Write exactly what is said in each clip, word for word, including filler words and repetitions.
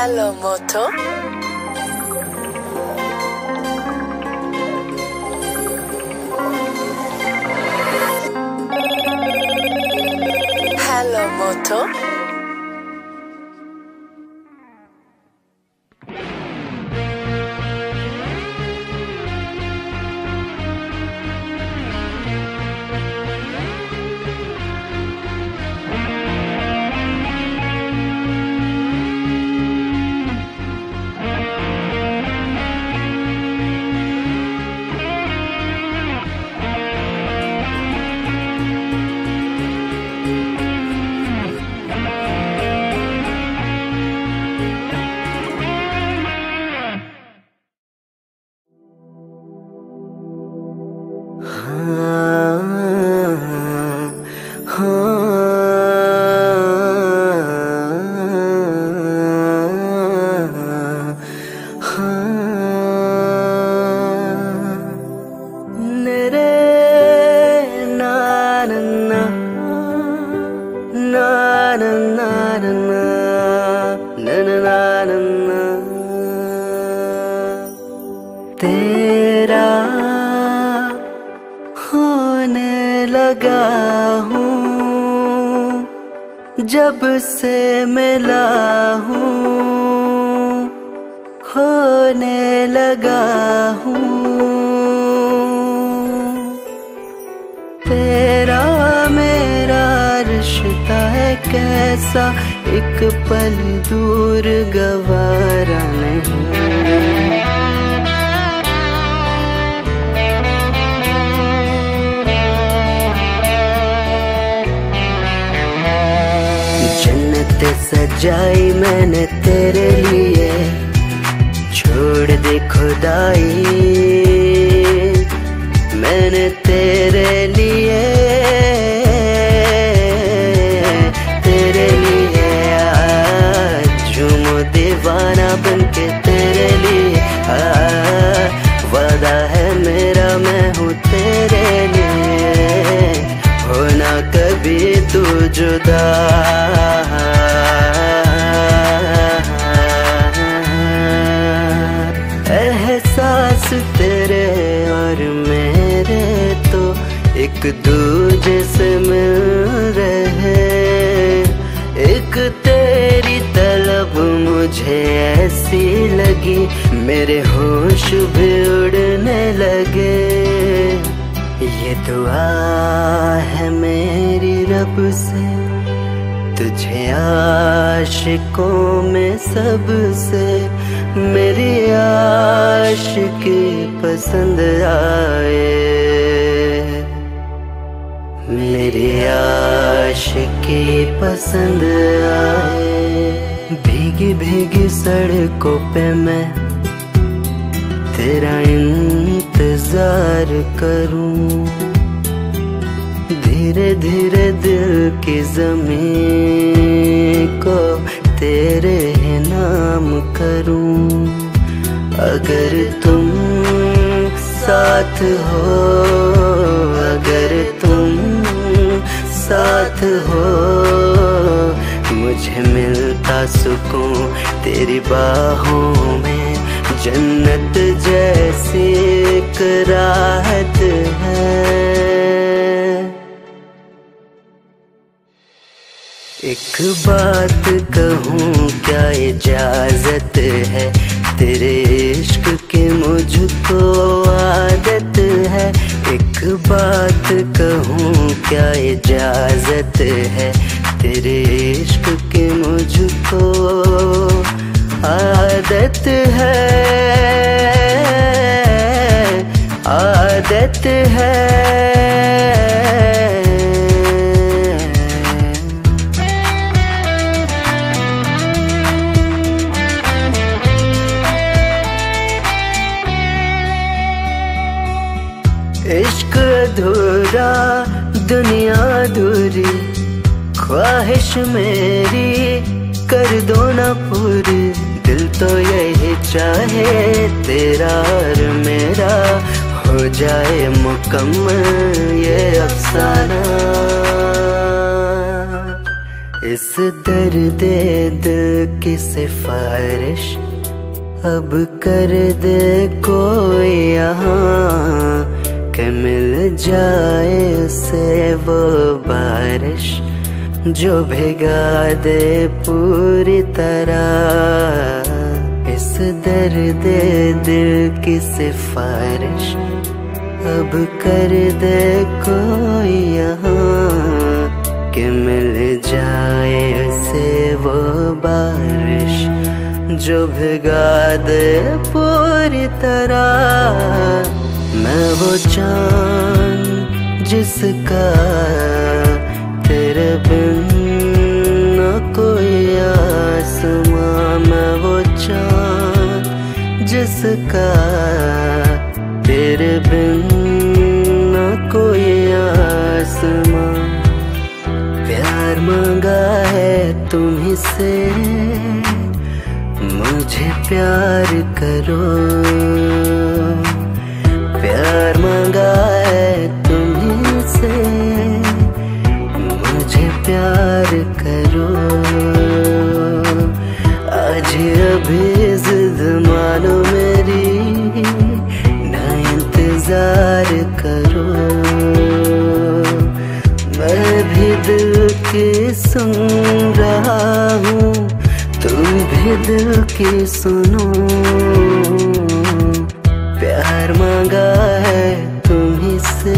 Hello, Moto. Hello, Moto. तेरा होने लगा हूँ जब से मिला हूँ, होने लगा हूँ। तेरा मेरा रिश्ता है कैसा, एक पल दूर गवारा नहीं। जन्नत सजाई मैंने तेरे लिए, छोड़ दे खुदाई मैंने तेरे लिए, तेरे लिए आज झूमो दीवाना बनके तेरे लिए। आ, वादा है मेरा मैं हूँ तेरे लिए, होना कभी तू जुदा। एहसास तेरे और मेरे तो एक दूजे से मिल रहे, एक तेरी तलब मुझे ऐसी लगी मेरे होश भी उड़ने लगे। ये दुआ है मेरी रब से, तुझे आशिकों में सबसे मेरी आशिकी पसंद आए, मेरी आशिकी पसंद आए। भीगी भीगी सड़कों पे मैं तेरा इंतजार करूं, धीरे धीरे दिल की ज़मीं को तेरे ही नाम करूं। अगर तुम साथ हो, अगर तुम साथ हो, मुझे मिलता सुकून तेरी बाहों में। जन्नत जैसी एक राहत है। एक बात कहूँ क्या इजाजत है, तेरे इश्क की मुझको आदत है। एक बात कहूँ क्या इजाजत है, तेरे इश्क की मुझको आदत है, आदत है। इश्क अधूरा दुनिया अधूरी, ख्वाहिश मेरी कर दो ना पूरी। दिल तो यही चाहे तेरा और मेरा हो जाए मुकम्मल ये अफसाना। इस दर्द दिल की सिफारिश अब कर दे कोई यहाँ कि मिल जाए उसे वो बारिश जो भिगा दे पूरी तरह। इस दर्द दिल की सिफारिश अब कर दे कोई यहाँ कि मिल जाए उसे वो बारिश जो भिगा दे पूरी तरह। मैं वो चाँद जिसका तेरे बिन न कोई आसमां, मैं वो चाँद जिसका तेरे बिन न कोई आसमां। प्यार मांगा है तुम्हीं से, मुझे प्यार करो। प्यार मांगा है तुम्हीं से, मुझे प्यार करो। आज अभी जिद मानो मेरी, ना इंतजार करो। मैं भी दिल की सुन रहा हूँ, तुम भी दिल की सुनो। प्यार मांगा है तुम्हीं से,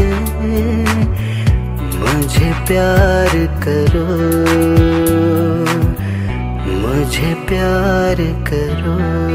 मुझे प्यार करो, मुझे प्यार करो।